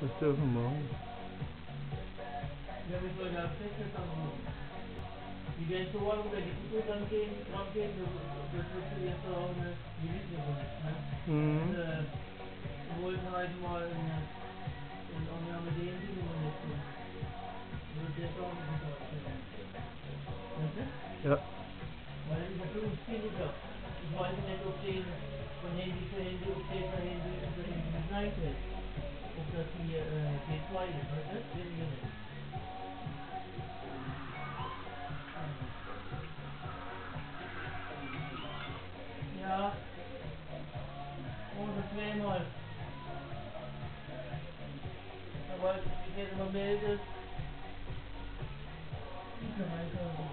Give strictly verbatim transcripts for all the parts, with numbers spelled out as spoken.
Das dürfen wir. Ja, wie soll das jetzt anrufen? Die werden so an, wenn die Kuh dann gehen, dran gehen, das das wird für jetzt so eine Militär nicht, ne? Mhm. Äh, wir wollten halt mal in, in Omnia mit dem Ding übernehmen. Wird der auch nicht gesagt, ja. Weißt du? Ja. Weil über fünfzehn ist ich weiß nicht, ob den von Handy zu Handy, ob der per Handy unter Handy nicht reinfällt. Ob das hier äh, T zwei ist, weißt du? Wissen wir nicht. Ja, und zweimal. Aber ich werde mal melden. Ich kann mal sagen.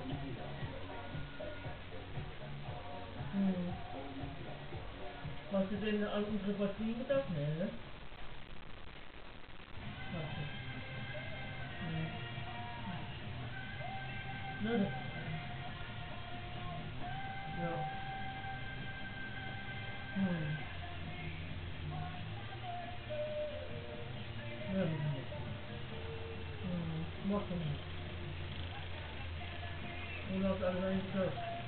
Hm. Hast du denn an unsere Batterie gedacht? Nee, ne? Hast du. Hm. Ne? Ja. Hm. Ja, wissen wir. Hm. Mach doch mal. Wo läuft alles eigentlich durch?